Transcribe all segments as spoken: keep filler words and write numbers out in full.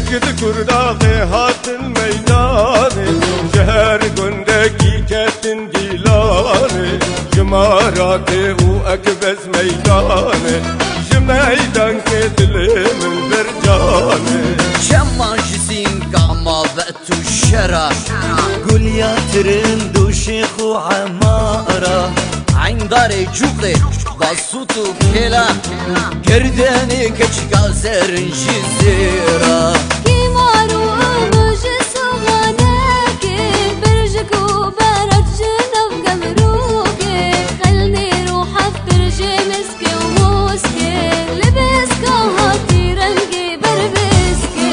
قد كرداغي هات الميداني شهر قندكي كاتن جيلاني جماراتي وأكبس ميداني جميدان كدلي من برجاني شما جزين قاما بأتو الشرا قول يا ترند وشيخ وعمارة عين داري جوقي بصوتو كلا قرداني كشكا زرن جزيرة كيمارو أموج سوغاناكي برجك وبرد جنب قمروكي خلني روح أفكر جمسكي وموسكي لبسكا هاتي رنقي بربسكي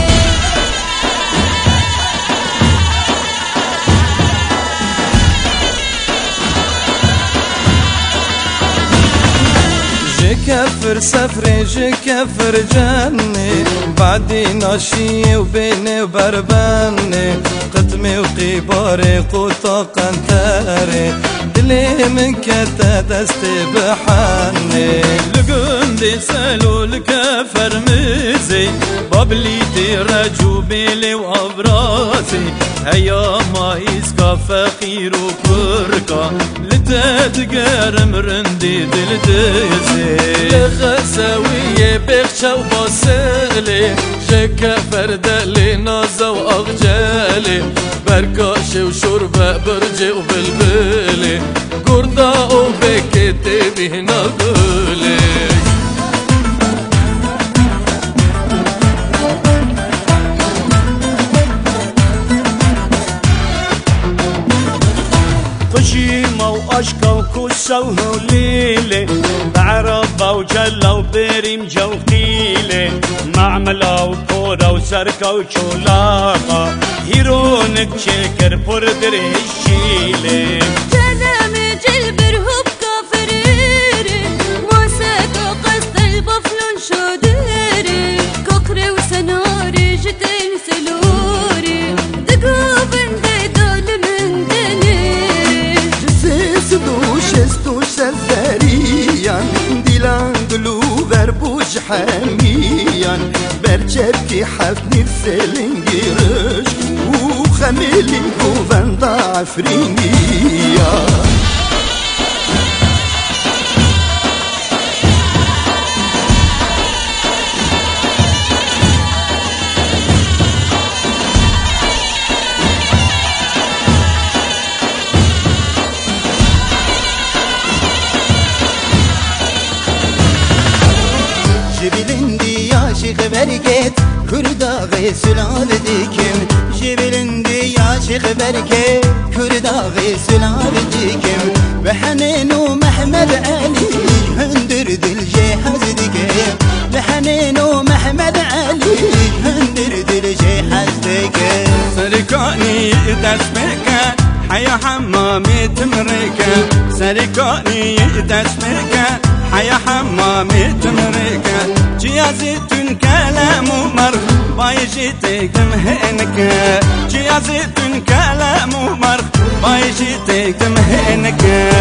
جكفر سفري جكفر جني بعدي ناشي وبيني وبربني قدمي وقباري قوطا قنتاري دلي من كتا دستي بحني لقندي سالو الكفر مزي بابلي تيرجو بيلي وابراسي هيا ما يسكا فقير وكركا لتتقار مرندي دلدزي لخساوية بخشا وبصغلي جكا فردالي نازا واغجالي بركاشي وشوربة برجي وبلبلي قردا وبكتي بهنا قولي فشيمة وأشكا وكوسة وهليلة بعربة وجلة وبريم جوقيلة معملة وكورة وسركة وشولاقة هيرونك شكر بردر الشيلة جنامي جلبر هبكا فريري موسيقى قصد البفلون شوديري كوكري وسناري جتين سلوري دقوبن ديدال من دنيري جسيس دوشس دوش الزريان ديلان قلوبر بوج حميان برچبكي حفني السلنجرش وخميلي قوفن ضعفرينيا جبلندي يا شيخ بركات كردا غيسل عبدكم جبلندي يا شيخ بركات كردا غيسل عبدكم بحنين ومحمد علي هندر دل جهاز دكم بحنين ومحمد علي هندر دل جهاز دكم سركاني تسبك حيا حمامي تمرك سركاني تسبك حيا حمامي تمرك جيازتن كلام مرخ بايجيتك مهنك جيازتن كلام مرخ بايجيتك مهنك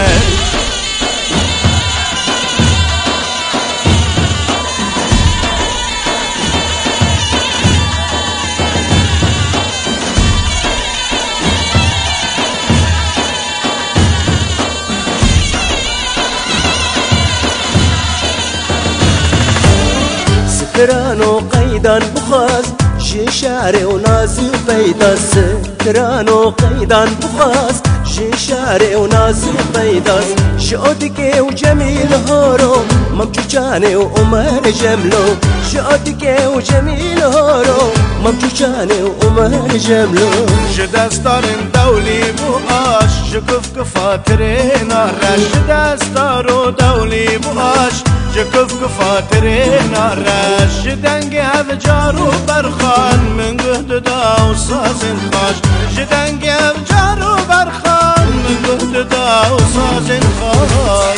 سترانو قيدان بخاز جي شعري ونازي بيدا سترانو قيدان بخاز جي شعري ونازي بيدا شوتكي وجميل هورو ممجوجاني وأمر جملو شوتكي وجميل هورو ممجوجاني وأمر جملو جدستارن دولي بوآش جكف كفاترين الرش جدستارو دولي بوآش جكف كفاترين الرش جدنجي هفجارو برخان من قهد دا وصازن خاش جدنجي هفجارو برخان من قهد دا وصازن خاش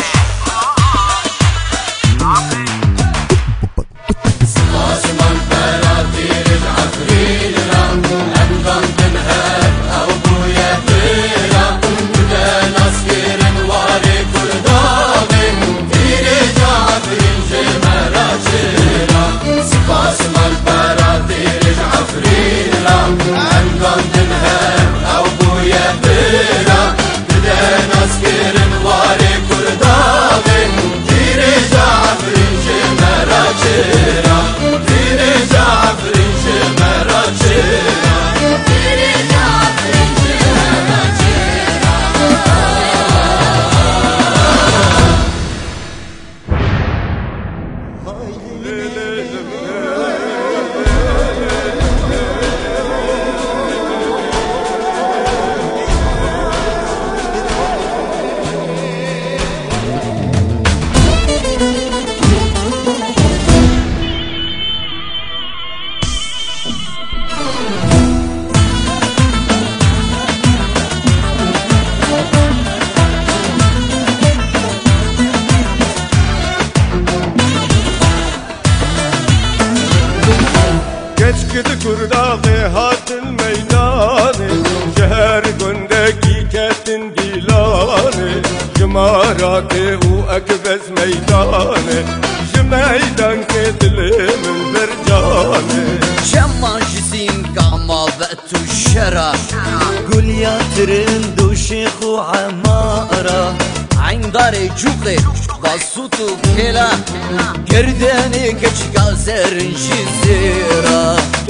سپاس من برادر كرداغي هات الميدان شهر قندكي كاتن جيلاني جماراتي وأكبس ميداني جميدان كتلي من برجاني شما جسين كاما بأتو الشرع قول يا ترند وشيخ وعمارة عين داري جوقي بصوتو كلا كرداني كشكا سرنشي زيرا